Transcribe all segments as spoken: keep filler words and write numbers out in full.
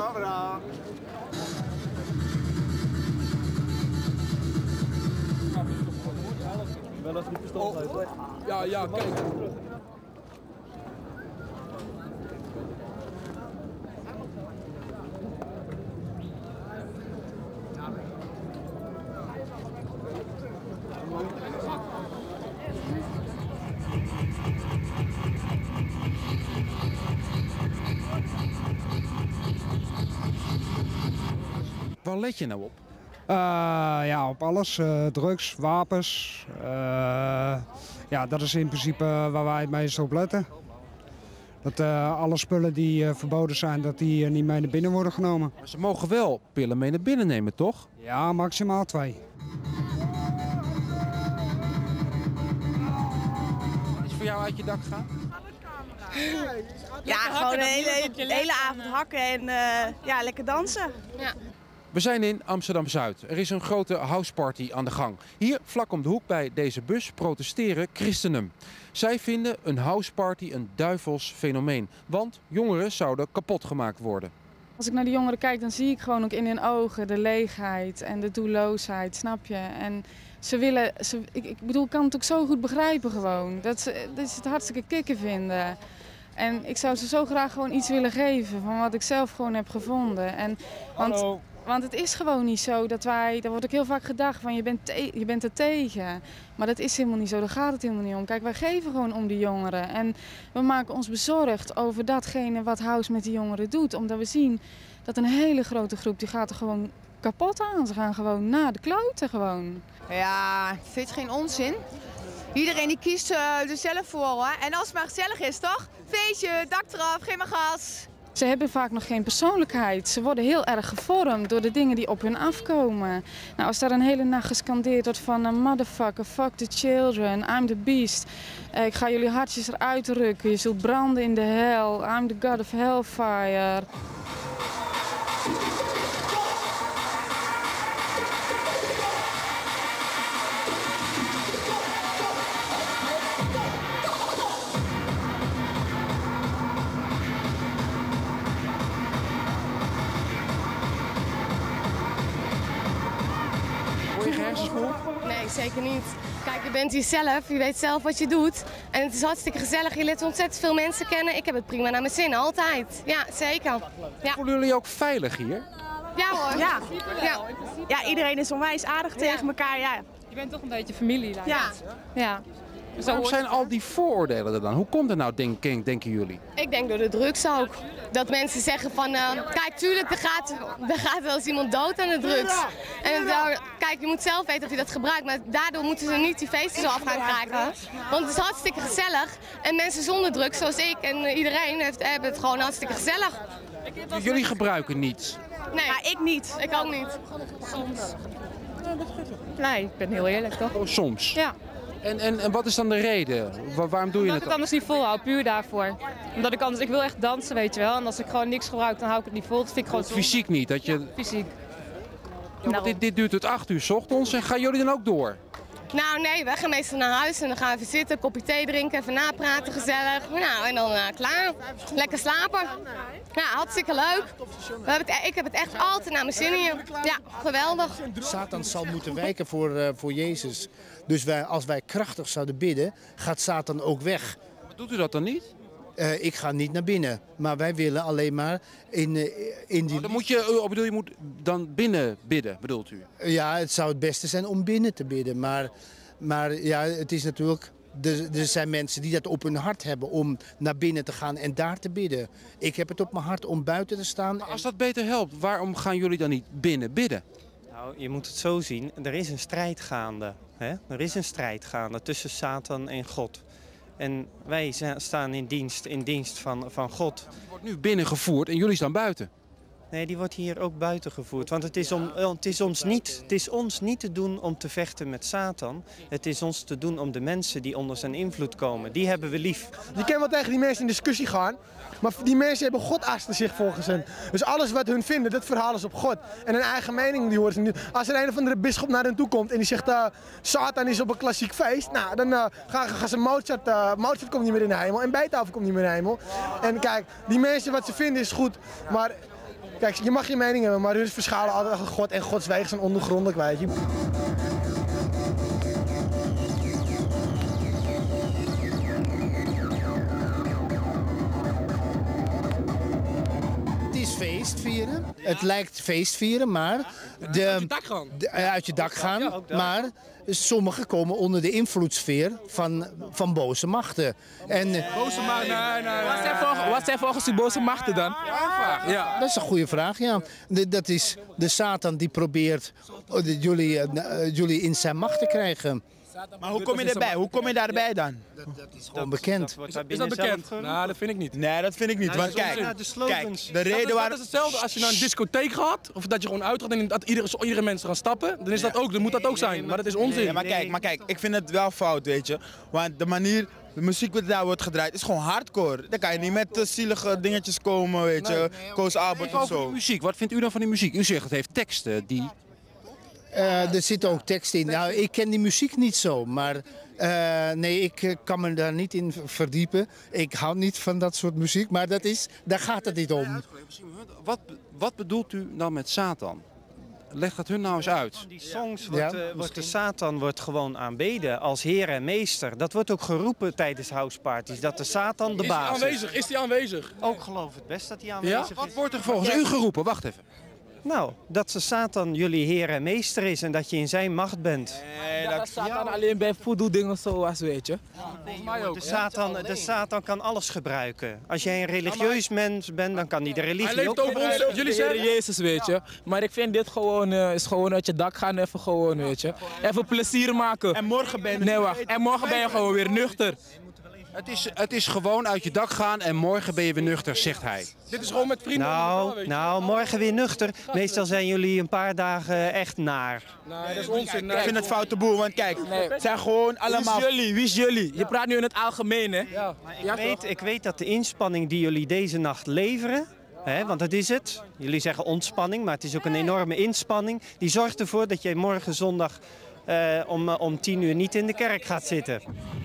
Camera. Wel even die pistool uit, hoor. Ja, ja, kijk. Waar let je nou op? Uh, ja, op alles. Uh, drugs, wapens. Uh, ja, dat is in principe waar wij het meest op letten. Dat uh, alle spullen die uh, verboden zijn, dat die uh, niet mee naar binnen worden genomen. Maar ze mogen wel pillen mee naar binnen nemen, toch? Ja, maximaal twee. Wat is voor jou uit je dak gegaan? Ja, gewoon de hele, de hele avond hakken en uh, ja, lekker dansen. Ja. We zijn in Amsterdam-Zuid. Er is een grote houseparty aan de gang. Hier, vlak om de hoek bij deze bus, protesteren christenen. Zij vinden een houseparty een duivels fenomeen. Want jongeren zouden kapot gemaakt worden. Als ik naar de jongeren kijk, dan zie ik gewoon ook in hun ogen de leegheid en de doelloosheid, snap je? En ze willen, ze, ik, ik bedoel, ik kan het ook zo goed begrijpen gewoon. Dat ze, dat ze het hartstikke kicken vinden. En ik zou ze zo graag gewoon iets willen geven van wat ik zelf gewoon heb gevonden. En, want, Hallo. Want het is gewoon niet zo dat wij, daar wordt ook heel vaak gedacht van je bent, te, je bent er tegen. Maar dat is helemaal niet zo, daar gaat het helemaal niet om. Kijk, wij geven gewoon om die jongeren. En we maken ons bezorgd over datgene wat House met die jongeren doet. Omdat we zien dat een hele grote groep, die gaat er gewoon kapot aan. Ze gaan gewoon naar de kloten gewoon. Ja, vind je geen onzin? Iedereen die kiest uh, er zelf voor, hoor. En als het maar gezellig is, toch? Feestje, dak eraf, geef maar gas. Ze hebben vaak nog geen persoonlijkheid. Ze worden heel erg gevormd door de dingen die op hun afkomen. Nou, als daar een hele nacht gescandeerd wordt van uh, motherfucker, fuck the children, I'm the beast. Uh, ik ga jullie hartjes eruit rukken, je zult branden in de hel, I'm the god of hellfire. Nee, zeker niet. Kijk, je bent hier zelf, je weet zelf wat je doet. En het is hartstikke gezellig, je leert ontzettend veel mensen kennen. Ik heb het prima naar mijn zin, altijd. Ja, zeker. Ja. Voelen jullie ook veilig hier? Ja hoor. Ja, ja. ja iedereen is onwijs aardig tegen elkaar. Ja. Je bent toch een beetje familie. Ja. ja. Waarom zijn al die vooroordelen er dan? Hoe komt dat nou, denk, denken jullie? Ik denk door de drugs ook. Dat mensen zeggen van, uh, kijk, tuurlijk, er gaat, er gaat wel eens iemand dood aan de drugs. En uh, kijk, je moet zelf weten of je dat gebruikt, maar daardoor moeten ze niet die feesten zo af gaan kraken. Want het is hartstikke gezellig. En mensen zonder drugs, zoals ik en iedereen, heeft, hebben het gewoon hartstikke gezellig. Jullie gebruiken niets? Nee, ja, ik niet. Ik ook niet. Soms. Nee, ik ben heel eerlijk toch? Oh, soms? Ja. En, en, en wat is dan de reden? Waar, waarom doe je Omdat het? ik het anders niet volhoud, puur daarvoor. Omdat ik anders, ik wil echt dansen, weet je wel. En als ik gewoon niks gebruik, dan hou ik het niet vol. Dat vind ik gewoon fysiek niet? Dat je... Ja, fysiek. Ja, want dit, dit duurt tot acht uur 's ochtends en gaan jullie dan ook door? Nou nee, wij gaan meestal naar huis en dan gaan we even zitten, een kopje thee drinken, even napraten, gezellig. Nou, en dan uh, klaar. Lekker slapen. Ja, hartstikke leuk. We hebben het, ik heb het echt altijd naar mijn zin hier. Ja, geweldig. Satan zal moeten wijken voor, uh, voor Jezus. Dus wij, als wij krachtig zouden bidden, gaat Satan ook weg. Maar doet u dat dan niet? Uh, ik ga niet naar binnen, maar wij willen alleen maar in, uh, in die... Oh, dan moet je, bedoel, je moet dan binnen bidden, bedoelt u? Uh, ja, het zou het beste zijn om binnen te bidden, maar, maar ja, het is natuurlijk... Er, er zijn mensen die dat op hun hart hebben om naar binnen te gaan en daar te bidden. Ik heb het op mijn hart om buiten te staan. Maar als dat beter helpt, waarom gaan jullie dan niet binnen bidden? Nou, je moet het zo zien, er is een strijd gaande. Hè? Er is een strijd gaande tussen Satan en God. En wij staan in dienst, in dienst van, van God. Die wordt nu binnengevoerd en jullie staan buiten. Nee, die wordt hier ook buiten gevoerd. Want het is, om, het, is ons niet, het is ons niet te doen om te vechten met Satan. Het is ons te doen om de mensen die onder zijn invloed komen. Die hebben we lief. Je kan wel tegen die mensen in discussie gaan. Maar die mensen hebben God achter zich volgens hen. Dus alles wat hun vinden, dat verhalen ze op God. En hun eigen mening die horen ze niet. Als er een of andere bisschop naar hen toe komt en die zegt uh, Satan is op een klassiek feest. Nou, dan uh, gaan, gaan ze Mozart, uh, Mozart komt niet meer in de hemel en Beethoven komt niet meer in de hemel. En kijk, die mensen wat ze vinden is goed. Maar Kijk, je mag je mening hebben, maar hun verschalen altijd achter God en Gods wegen zijn ondergrondelijk, weet je. Het is feestvieren. Het lijkt feestvieren, maar... De, uit je dak gaan. De, uit je dak gaan, maar sommigen komen onder de invloedssfeer van, van boze machten. En, boze machten? Nee, nee, nee. Wat zijn, volgens, wat zijn volgens die boze machten dan? Ja, ja. Dat is een goede vraag, ja. De, dat is de Satan die probeert de, jullie, uh, jullie in zijn macht te krijgen. Maar hoe kom je erbij? Hoe kom je daarbij dan? Dat, dat is gewoon bekend. Is, is dat bekend? Nou, dat vind ik niet. Nee, dat vind ik niet. Want kijk, kijk, de reden waar... Dat is hetzelfde als je naar een discotheek gaat, of dat je gewoon uitgaat en dat iedere, iedere mensen gaan stappen, dan is dat ook, dan moet dat ook zijn. Maar dat is onzin. Ja, maar kijk, maar kijk, ik vind het wel fout, weet je. Want de manier, de muziek die daar wordt gedraaid, is gewoon hardcore. Dan kan je niet met uh, zielige dingetjes komen, weet je. Nee. Koos Albert of zo. Muziek, wat vindt u dan van die muziek? U zegt het heeft teksten die... Uh, er zitten ook teksten in. Nou, ik ken die muziek niet zo, maar uh, nee, ik uh, kan me daar niet in verdiepen. Ik hou niet van dat soort muziek, maar dat is, daar gaat het niet om. Wat, wat bedoelt u dan met Satan? Leg dat hun nou eens uit. Die songs wordt, ja, uh, wordt de Satan wordt gewoon aanbeden als heer en meester. Dat wordt ook geroepen tijdens houseparties, dat de Satan de baas is. Is hij aanwezig? Is hij aanwezig? Ook geloof het best dat hij aanwezig ja? is. Wat wordt er volgens u geroepen? Wacht even. Nou, dat de Satan jullie heer en meester is en dat je in zijn macht bent. Nee, dat, dat Satan ja. alleen bij voedoedingen zoals, weet je. Ja, volgens mij ook. De Satan, de Satan kan alles gebruiken. Als jij een religieus ja, maar... mens bent, dan kan hij de religie hij leeft ook over ons, jullie zeggen Jezus, weet je. Maar ik vind dit gewoon, uh, is gewoon uit je dak gaan, even gewoon, weet je. Even plezier maken. En morgen ben je... Nee, wacht. En morgen ben je gewoon weer nuchter. Het is, het is gewoon uit je dak gaan en morgen ben je weer nuchter, zegt hij. Dit is gewoon met vrienden. Nou, weet je. nou morgen weer nuchter. Meestal zijn jullie een paar dagen echt naar. Nee, dat is onzin. Nee. Ik vind het foute boel, want kijk, nee. Het zijn gewoon allemaal... Wie is jullie? Wie is jullie? Je praat nu in het algemeen, hè? Ja. Maar ik, ja, weet, ik weet dat de inspanning die jullie deze nacht leveren, hè, want dat is het. Jullie zeggen ontspanning, maar het is ook een enorme inspanning. Die zorgt ervoor dat jij morgen zondag uh, om, uh, om tien uur niet in de kerk gaat zitten.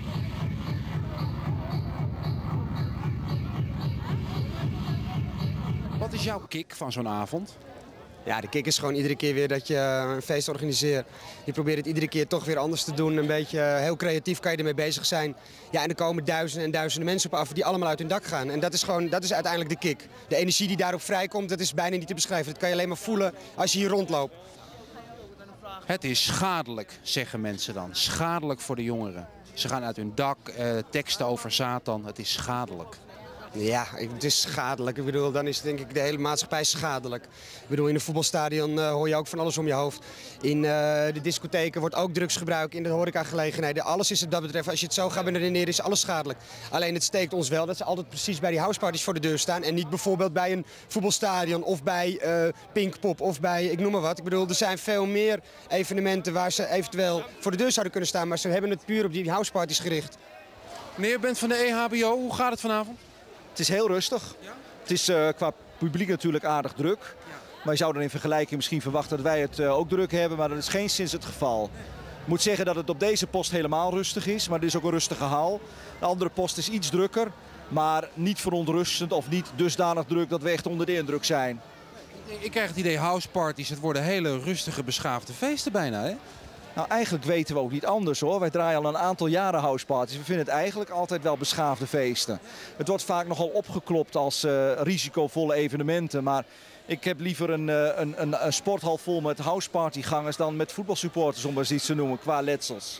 Wat is jouw kick van zo'n avond? Ja, de kick is gewoon iedere keer weer dat je een feest organiseert. Je probeert het iedere keer toch weer anders te doen. Een beetje heel creatief kan je ermee bezig zijn. Ja, en er komen duizenden en duizenden mensen op af die allemaal uit hun dak gaan. En dat is gewoon, dat is uiteindelijk de kick. De energie die daarop vrijkomt, dat is bijna niet te beschrijven. Dat kan je alleen maar voelen als je hier rondloopt. Het is schadelijk, zeggen mensen dan. Schadelijk voor de jongeren. Ze gaan uit hun dak, eh, teksten over Satan. Het is schadelijk. Ja, het is schadelijk. Ik bedoel, dan is denk ik de hele maatschappij schadelijk. Ik bedoel, in een voetbalstadion uh, hoor je ook van alles om je hoofd. In uh, de discotheken wordt ook drugs gebruikt, in de horecagelegenheden. Alles is het dat betreft, als je het zo gaat redeneren, is alles schadelijk. Alleen het steekt ons wel dat ze altijd precies bij die houseparties voor de deur staan. En niet bijvoorbeeld bij een voetbalstadion of bij uh, Pinkpop of bij, ik noem maar wat. Ik bedoel, er zijn veel meer evenementen waar ze eventueel voor de deur zouden kunnen staan. Maar ze hebben het puur op die houseparties gericht. Meneer, u bent van de E H B O. Hoe gaat het vanavond? Het is heel rustig. Ja? Het is uh, qua publiek natuurlijk aardig druk. Ja. Maar je zou dan in vergelijking misschien verwachten dat wij het uh, ook druk hebben. Maar dat is geen sinds het geval. Ik moet zeggen dat het op deze post helemaal rustig is. Maar dit is ook een rustige hal. De andere post is iets drukker. Maar niet verontrustend of niet dusdanig druk dat we echt onder de indruk zijn. Ik krijg het idee houseparties. Het worden hele rustige, beschaafde feesten bijna, hè? Nou, eigenlijk weten we ook niet anders hoor. Wij draaien al een aantal jaren houseparties. We vinden het eigenlijk altijd wel beschaafde feesten. Het wordt vaak nogal opgeklopt als uh, risicovolle evenementen. Maar ik heb liever een, uh, een, een, een sporthal vol met housepartygangers dan met voetbalsupporters, om maar eens iets te noemen, qua letsels.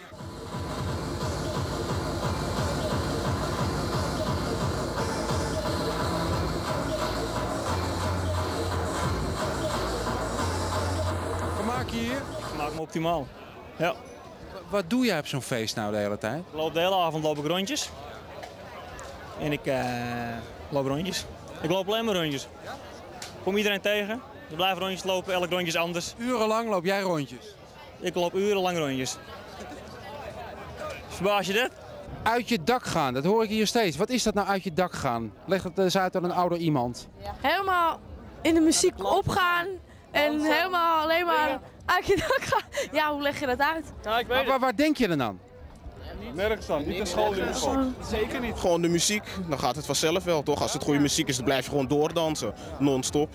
Vermaak je hier? Ik maak me optimaal. Ja. Wat doe jij op zo'n feest nou de hele tijd? Ik loop de hele avond loop ik rondjes. En ik uh, loop rondjes. Ik loop alleen maar rondjes. Ik kom iedereen tegen. Ik blijf rondjes lopen, elk rondje is anders. Urenlang loop jij rondjes? Ik loop urenlang rondjes. Verbaas je dit? Uit je dak gaan, dat hoor ik hier steeds. Wat is dat nou uit je dak gaan? Leg het eens uit aan een ouder iemand. Helemaal in de muziek opgaan en helemaal alleen maar uit je dak gaan. Ja, hoe leg je dat uit? Ja, ik weet maar waar, waar denk je dan aan? Nergens dan, niet een schooluniform. Zeker niet. Gewoon de muziek, dan gaat het vanzelf wel toch? Als het goede muziek is, dan blijf je gewoon doordansen, non-stop.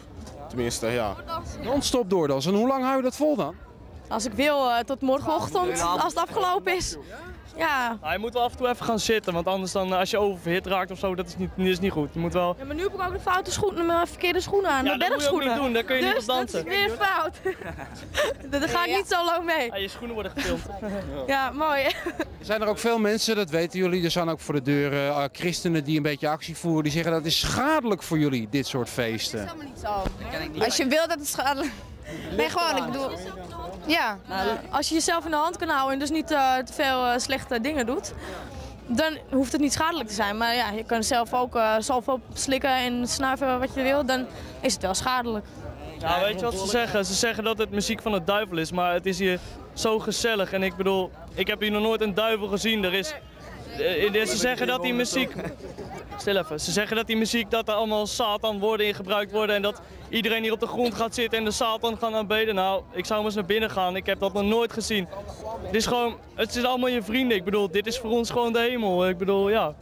Tenminste, ja. Non-stop doordansen. En hoe lang hou je dat vol dan? Als ik wil, uh, tot morgenochtend, als het afgelopen is. Ja. Nou, je moet wel af en toe even gaan zitten, want anders dan als je oververhit raakt of zo, dat is niet, dat is niet goed. Je moet wel... Ja, maar nu heb ik ook de foute schoenen, mijn verkeerde schoenen aan, Ja, mijn dat moet je ook bergschoenen. niet doen, daar kun je dus niet op dansen. dat is weer fout. Daar ga ik niet zo lang mee. Ja, je schoenen worden gefilmd. Ja, mooi. Er zijn er ook veel mensen, dat weten jullie, er staan ook voor de deur uh, christenen die een beetje actie voeren. Die zeggen dat is schadelijk voor jullie, dit soort feesten. Dat is helemaal niet zo. Als je wil dat het schadelijk... Nee, gewoon, ik bedoel... Ja. Nou, als je jezelf in de hand kan houden en dus niet uh, te veel uh, slechte dingen doet, dan hoeft het niet schadelijk te zijn. Maar ja, je kan zelf ook uh, zalf opslikken en snuiven wat je wil, dan is het wel schadelijk. Ja, weet je wat ze zeggen? Ze zeggen dat het muziek van de duivel is, maar het is hier zo gezellig. En ik bedoel, ik heb hier nog nooit een duivel gezien. Er is, uh, ze zeggen dat die muziek... Stil even. Ze zeggen dat die muziek, dat er allemaal Satan woorden in gebruikt worden en dat iedereen hier op de grond gaat zitten en de Satan gaan aanbeden. Nou, ik zou maar eens naar binnen gaan. Ik heb dat nog nooit gezien. Het is gewoon, het is allemaal je vrienden. Ik bedoel, dit is voor ons gewoon de hemel. Ik bedoel, ja.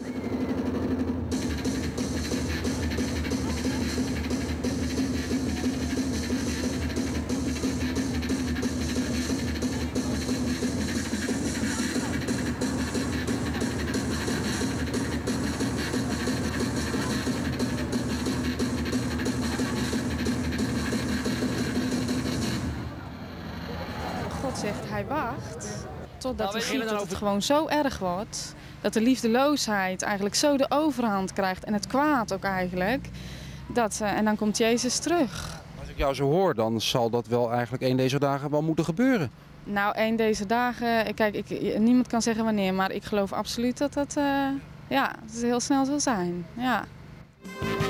God zegt, hij wacht totdat hij ziet dat het gewoon zo erg wordt. Dat de liefdeloosheid eigenlijk zo de overhand krijgt en het kwaad ook eigenlijk. Dat, uh, en dan komt Jezus terug. Als ik jou zo hoor, dan zal dat wel eigenlijk een deze dagen wel moeten gebeuren. Nou, één deze dagen, kijk, ik, niemand kan zeggen wanneer, maar ik geloof absoluut dat dat, uh, ja, dat het heel snel zal zijn. Ja.